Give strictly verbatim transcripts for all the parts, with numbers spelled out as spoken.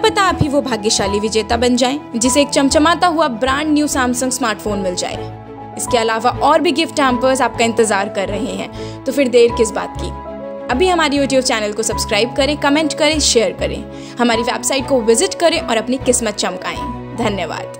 पता आप ही वो भाग्यशाली विजेता बन जाएं जिसे एक चमचमाता हुआ ब्रांड न्यू सैमसंग स्मार्टफोन मिल जाए। इसके अलावा और भी गिफ्ट हैम्पर्स आपका इंतजार कर रहे हैं, तो फिर देर किस बात की। अभी हमारी यूट्यूब चैनल को सब्सक्राइब करें, कमेंट करें, शेयर करें, हमारी वेबसाइट को विजिट करें और अपनी किस्मत चमकाएं। धन्यवाद।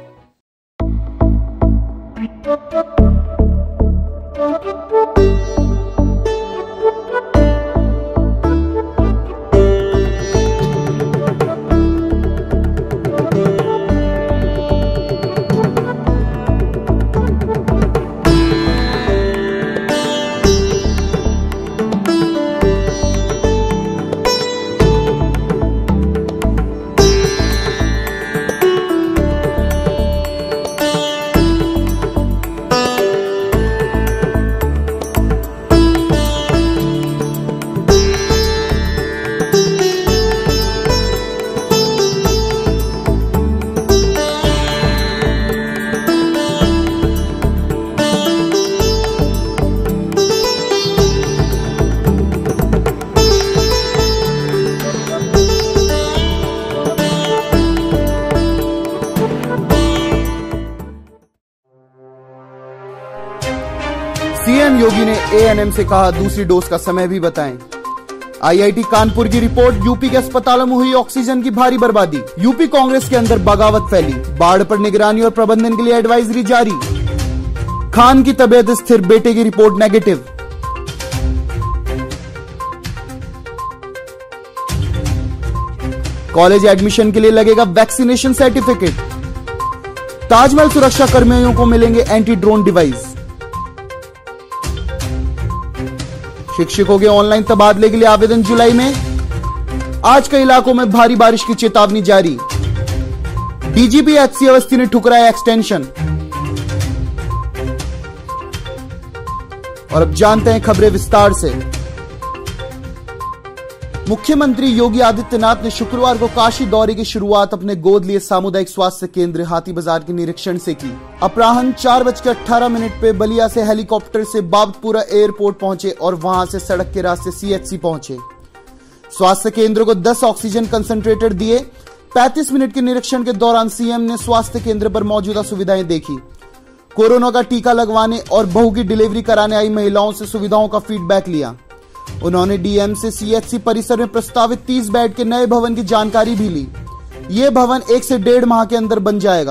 सीएम योगी ने एएनएम से कहा दूसरी डोज का समय भी बताएं। आईआईटी कानपुर की रिपोर्ट, यूपी के अस्पतालों में हुई ऑक्सीजन की भारी बर्बादी। यूपी कांग्रेस के अंदर बगावत फैली, बाढ़ पर निगरानी और प्रबंधन के लिए एडवाइजरी जारी। खान की तबीयत स्थिर, बेटे की रिपोर्ट नेगेटिव। कॉलेज एडमिशन के लिए लगेगा वैक्सीनेशन सर्टिफिकेट। ताजमहल सुरक्षा कर्मियों को मिलेंगे एंटी ड्रोन डिवाइस। शिक्षकों के ऑनलाइन तबादले के लिए आवेदन जुलाई में। आज कई इलाकों में भारी बारिश की चेतावनी जारी। डीजीपी एचसी अवस्थी ने ठुकराया एक्सटेंशन। और अब जानते हैं खबरें विस्तार से। मुख्यमंत्री योगी आदित्यनाथ ने शुक्रवार को काशी दौरे की शुरुआत अपने गोद लिए सामुदायिक स्वास्थ्य केंद्र हाथी बाजार के निरीक्षण से की। अपराह्न चार बज के अट्ठारह मिनट पे बलिया से हेलीकॉप्टर से बाबतपुरा एयरपोर्ट पहुंचे और वहां से सड़क के रास्ते सीएचसी पहुंचे। स्वास्थ्य केंद्र को दस ऑक्सीजन कंसंट्रेटर दिए। पैंतीस मिनट के निरीक्षण के दौरान सीएम ने स्वास्थ्य केंद्र पर मौजूदा सुविधाएं देखी। कोरोना का टीका लगवाने और बहू की डिलीवरी कराने आई महिलाओं से सुविधाओं का फीडबैक लिया। उन्होंने डीएम से सीएचसी परिसर में प्रस्तावित तीस बेड के नए भवन की जानकारी भी ली। यह भवन एक से डेढ़ माह के अंदर बन जाएगा।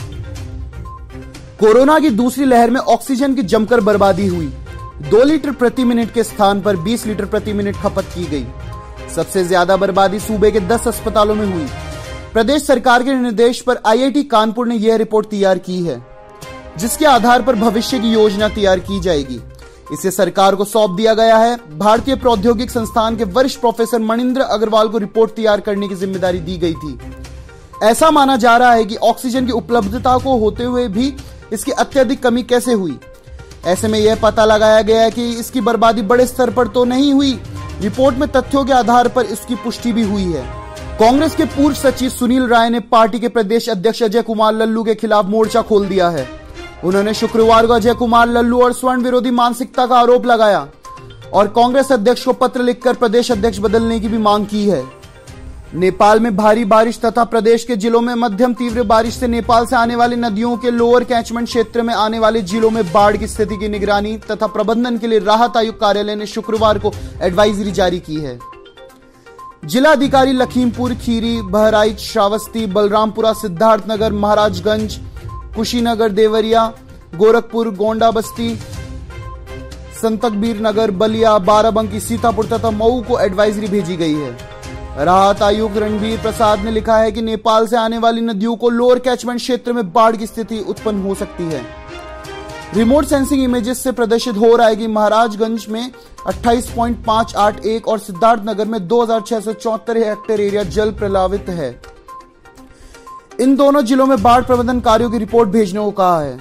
कोरोना की दूसरी लहर में ऑक्सीजन की जमकर बर्बादी हुई। दो लीटर प्रति मिनट के स्थान पर बीस लीटर प्रति मिनट खपत की गई। सबसे ज्यादा बर्बादी सूबे के दस अस्पतालों में हुई। प्रदेश सरकार के निर्देश पर आईआईटी कानपुर ने यह रिपोर्ट तैयार की है, जिसके आधार पर भविष्य की योजना तैयार की जाएगी। इसे सरकार को सौंप दिया गया है। भारतीय प्रौद्योगिक संस्थान के वरिष्ठ प्रोफेसर मणिंद्र अग्रवाल को रिपोर्ट तैयार करने की जिम्मेदारी दी गई थी। ऐसा माना जा रहा है कि ऑक्सीजन की उपलब्धता को होते हुए भी इसकी अत्यधिक कमी कैसे हुई। ऐसे में यह पता लगाया गया है कि इसकी बर्बादी बड़े स्तर पर तो नहीं हुई। रिपोर्ट में तथ्यों के आधार पर इसकी पुष्टि भी हुई है। कांग्रेस के पूर्व सचिव सुनील राय ने पार्टी के प्रदेश अध्यक्ष अजय कुमार लल्लू के खिलाफ मोर्चा खोल दिया है। उन्होंने शुक्रवार को अजय कुमार लल्लू और स्वर्ण विरोधी मानसिकता का आरोप लगाया और कांग्रेस अध्यक्ष को पत्र लिखकर प्रदेश अध्यक्ष बदलने की भी मांग की है। नेपाल में भारी बारिश तथा प्रदेश के जिलों में मध्यम तीव्र बारिश से नेपाल से आने वाली नदियों के लोअर कैचमेंट क्षेत्र में आने वाले जिलों में बाढ़ की स्थिति की निगरानी तथा प्रबंधन के लिए राहत आयुक्त कार्यालय ने शुक्रवार को एडवाइजरी जारी की है। जिला अधिकारी लखीमपुर खीरी, बहराइच, श्रावस्ती, बलरामपुरा, सिद्धार्थनगर, महाराजगंज, कुशीनगर, देवरिया, गोरखपुर, गोंडा बस्ती, संतकबीर नगर, बलिया, बाराबंकी, सीतापुर तथा मऊ को एडवाइजरी भेजी गई है। राहत आयुक्त रणबीर प्रसाद ने लिखा है कि नेपाल से आने वाली नदियों को लोअर कैचमेंट क्षेत्र में बाढ़ की स्थिति उत्पन्न हो सकती है। रिमोट सेंसिंग इमेजेस से प्रदर्शित हो रहा है कि महाराजगंज में अट्ठाईस पॉइंट पांच आठ एक और सिद्धार्थनगर में दो हजार छह सौ चौहत्तर हेक्टेयर एरिया जल प्रलावित है। इन दोनों जिलों में बाढ़ प्रबंधन कार्यों की रिपोर्ट भेजने को कहा है।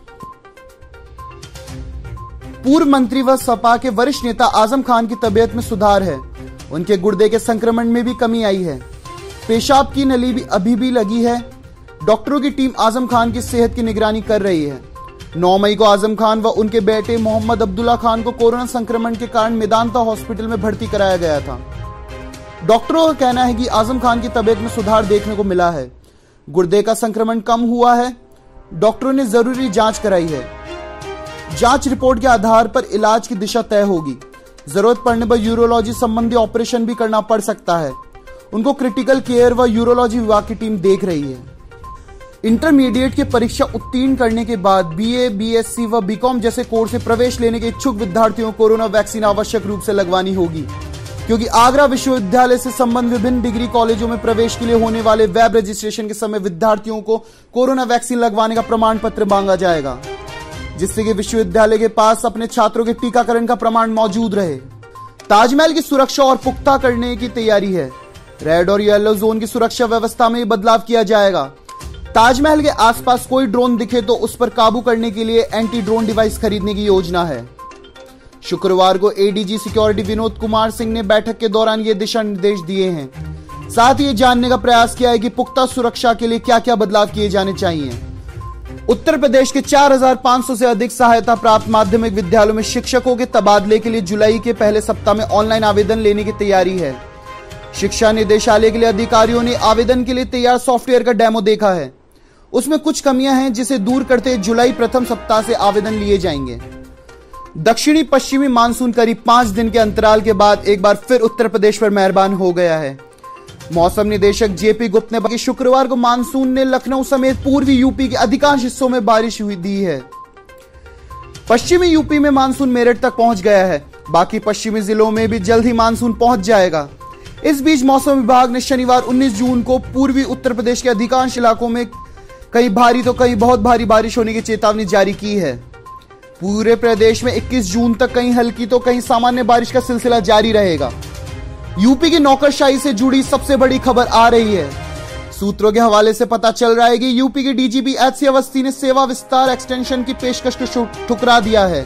पूर्व मंत्री व सपा के वरिष्ठ नेता आजम खान की तबीयत में सुधार है। उनके गुर्दे के संक्रमण में भी कमी आई है। पेशाब की नली भी अभी भी लगी है। डॉक्टरों की टीम आजम खान की सेहत की निगरानी कर रही है। नौ मई को आजम खान व उनके बेटे मोहम्मद अब्दुल्ला खान को कोरोना संक्रमण के कारण मेदांता हॉस्पिटल में भर्ती कराया गया था। डॉक्टरों का कहना है कि आजम खान की तबीयत में सुधार देखने को मिला है। गुर्दे का संक्रमण कम हुआ है। डॉक्टरों ने जरूरी जांच कराई है। जांच रिपोर्ट के आधार पर इलाज की दिशा तय होगी। जरूरत पड़ने पर यूरोलॉजी संबंधी ऑपरेशन भी करना पड़ सकता है। उनको क्रिटिकल केयर व यूरोलॉजी विभाग की टीम देख रही है। इंटरमीडिएट की परीक्षा उत्तीर्ण करने के बाद बीए, बीएससी व बीकॉम जैसे कोर्स में प्रवेश लेने के इच्छुक विद्यार्थियों को कोरोना वैक्सीन आवश्यक रूप से लगवानी होगी, क्योंकि आगरा विश्वविद्यालय से संबंध विभिन्न डिग्री कॉलेजों में प्रवेश के लिए होने वाले वेब रजिस्ट्रेशन के समय विद्यार्थियों को कोरोना वैक्सीन लगवाने का प्रमाण पत्र मांगा जाएगा, जिससे कि विश्वविद्यालय के पास अपने छात्रों के टीकाकरण का प्रमाण मौजूद रहे। ताजमहल की सुरक्षा और पुख्ता करने की तैयारी है। रेड और येलो जोन की सुरक्षा व्यवस्था में बदलाव किया जाएगा। ताजमहल के आसपास कोई ड्रोन दिखे तो उस पर काबू करने के लिए एंटी ड्रोन डिवाइस खरीदने की योजना है। शुक्रवार को एडीजी सिक्योरिटी विनोद कुमार सिंह ने बैठक के दौरान ये दिशा निर्देश दिए हैं। साथ ही ये जानने का प्रयास किया है कि पुख्ता सुरक्षा के लिए क्या क्या बदलाव किए जाने चाहिए। उत्तर प्रदेश के चार हज़ार पाँच सौ से अधिक सहायता प्राप्त माध्यमिक विद्यालयों में शिक्षकों के तबादले के लिए जुलाई के पहले सप्ताह में ऑनलाइन आवेदन लेने की तैयारी है। शिक्षा निदेशालय के लिए अधिकारियों ने आवेदन के लिए तैयार सॉफ्टवेयर का डेमो देखा है। उसमें कुछ कमियां हैं, जिसे दूर करते जुलाई प्रथम सप्ताह से आवेदन लिए जाएंगे। दक्षिणी पश्चिमी मानसून करीब पांच दिन के अंतराल के बाद एक बार फिर उत्तर प्रदेश पर मेहरबान हो गया है। मौसम निदेशक जेपी गुप्ता ने बताया कि शुक्रवार को मानसून ने लखनऊ समेत पूर्वी यूपी के अधिकांश हिस्सों में बारिश हुई दी है। पश्चिमी यूपी में मानसून मेरठ तक पहुंच गया है। बाकी पश्चिमी जिलों में भी जल्द ही मानसून पहुंच जाएगा। इस बीच मौसम विभाग ने शनिवार उन्नीस जून को पूर्वी उत्तर प्रदेश के अधिकांश इलाकों में कहीं भारी तो कहीं बहुत भारी बारिश होने की चेतावनी जारी की है। पूरे प्रदेश में इक्कीस जून तक कहीं हल्की तो कहीं सामान्य बारिश का सिलसिला जारी रहेगा। यूपी की नौकरशाही से जुड़ी सबसे बड़ी खबर आ रही है। सूत्रों के हवाले से पता चल रहा है कि यूपी के डीजीपी एच सी अवस्थी ने सेवा विस्तार एक्सटेंशन की पेशकश को ठुकरा दिया है।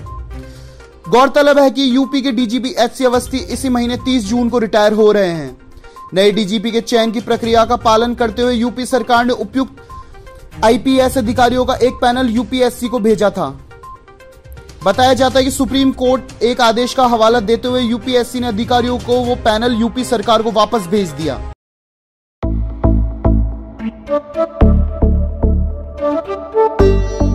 गौरतलब है कि यूपी के डीजीपी एच सी अवस्थी इसी महीने तीस जून को रिटायर हो रहे हैं। नए डीजीपी के चयन की प्रक्रिया का पालन करते हुए यूपी सरकार ने उपयुक्त आईपीएस अधिकारियों का एक पैनल यूपीएससी को भेजा था। बताया जाता है कि सुप्रीम कोर्ट एक आदेश का हवाला देते हुए यूपीएससी ने अधिकारियों को वो पैनल यूपी सरकार को वापस भेज दिया। Thank you.